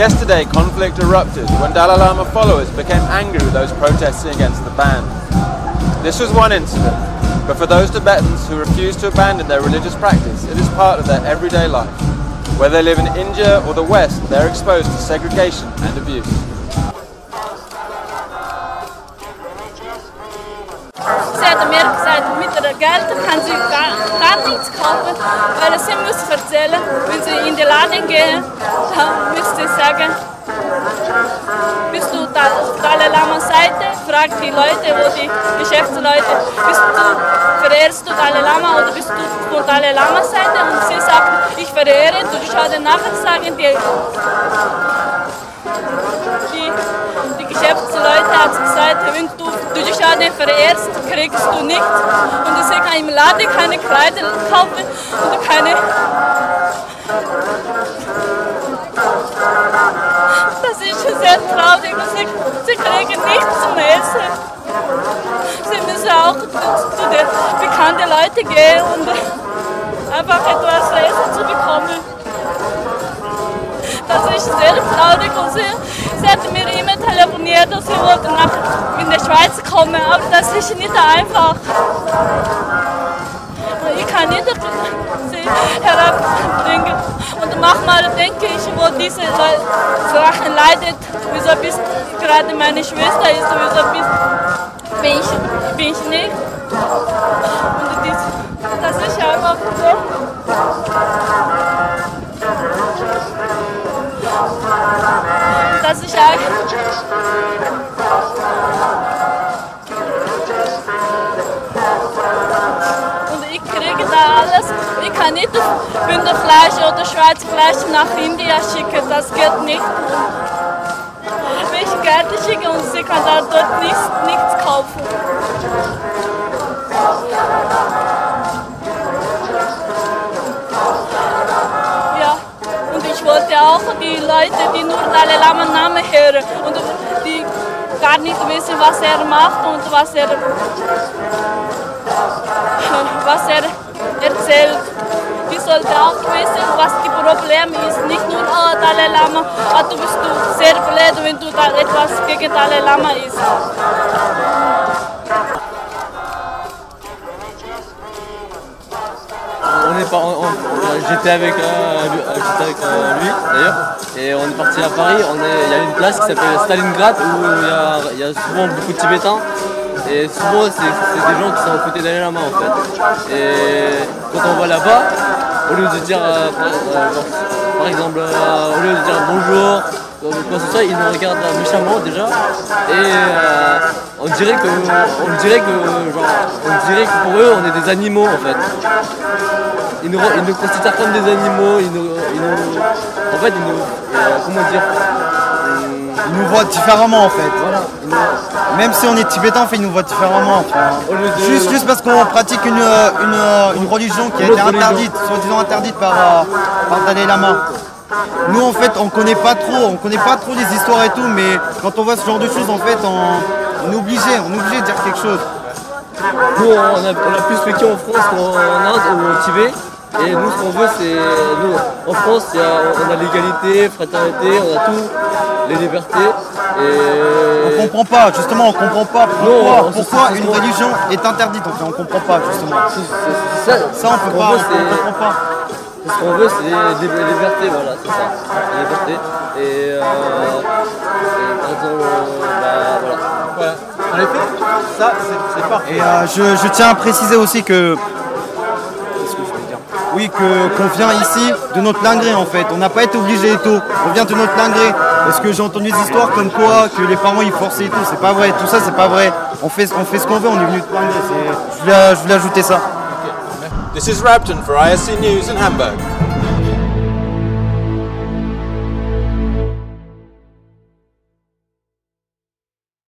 Yesterday, conflict erupted when Dalai Lama followers became angry with those protesting against the ban. This was one incident, but for those Tibetans who refuse to abandon their religious practice, it is part of their everyday life. Whether they live in India or the West, they're exposed to segregation and abuse. Sie hat mir gesagt, mit der Geld kann sie gar nichts kaufen, weil sie muss erzählen, wenn sie in den Laden gehen, dann müsste sie sagen, bist du Dalai Lama Seite? Fragt die Leute, wo die Geschäftsleute, verehrst du Dalai Lama oder bist du von Dalai Lama Seite? Und sie sagt, ich verehre, du schaust nachher sagen, die Geschäftsleute hat gesagt, wenn du die Schade verehrst, kriegst du nichts. Und sie kann im Laden keine Kleider kaufen und keine. Das ist sehr traurig und sie kriegen nichts zum Essen. Sie müssen auch zu den bekannten Leuten gehen und einfach etwas zu essen zu bekommen. Das ist sehr traurig und sie hat mir immer telefoniert und sie wollte in die Schweiz kommen, aber das ist nicht einfach. Ich kann nicht sie herabbringen. Und manchmal denke ich, wo diese Sachen leidet, wieso bist gerade meine Schwester ist, wieso bin ich nicht. Und das ist einfach so. Das ist eigentlich. Und ich kriege da alles. Ich kann nicht Bündnerfleisch oder Schweizfleisch nach India schicken, das geht nicht. Wenn ich Geld schicke und sie kann da dort nichts kaufen. Ich wollte auch die Leute, die nur Dalai Lama Namen hören und die gar nicht wissen, was er macht und was er erzählt. Die sollten auch wissen, was die Problem ist. Nicht nur, oh, Dalai Lama, du bist sehr blöd, wenn du da etwas gegen Dalai Lama ist. J'étais avec lui d'ailleurs et on est parti à Paris. Il y a une place qui s'appelle Stalingrad où il y a souvent beaucoup de Tibétains et souvent c'est des gens qui sont à côté Dalai Lama en fait. Et quand on va là-bas, au lieu de dire par exemple au lieu de dire bonjour, quoi que ce soit, ils nous regardent méchamment déjà et on dirait que pour eux on est des animaux en fait. Ils nous considèrent comme des animaux, comment dire, ils nous voient différemment en fait. Voilà, même si on est tibétain, en fait, ils nous voient différemment. Enfin, juste parce qu'on pratique une religion qui a été interdite, soi-disant interdite par Dalai Lama. Nous en fait on connaît pas trop les histoires et tout, mais quand on voit ce genre de choses en fait on est obligé de dire quelque chose. Nous on a plus vécu en France qu'en Inde ou au Tibet. Et nous, ce qu'on veut, c'est. Nous, en France, on a l'égalité, fraternité, on a tout, les libertés. Et. On comprend pas, justement, on comprend pas pourquoi une religion est interdite. On comprend pas, justement. Ça, on peut pas, on comprend pas. Ce qu'on veut, c'est des libertés, voilà, c'est ça. Les libertés. Et par exemple, voilà. En effet, ça, c'est parfait. Et je tiens à préciser aussi que. Oui, qu'on vient ici de notre plein gré en fait. On n'a pas été obligé et tout. On vient de notre plein gré. Parce que j'ai entendu des histoires comme quoi que les parents ils forçaient et tout. C'est pas vrai. Tout ça c'est pas vrai. On fait ce qu'on veut. On est venu de plein gré. Je voulais ajouter ça. This is Rabton for ISC News in Hamburg.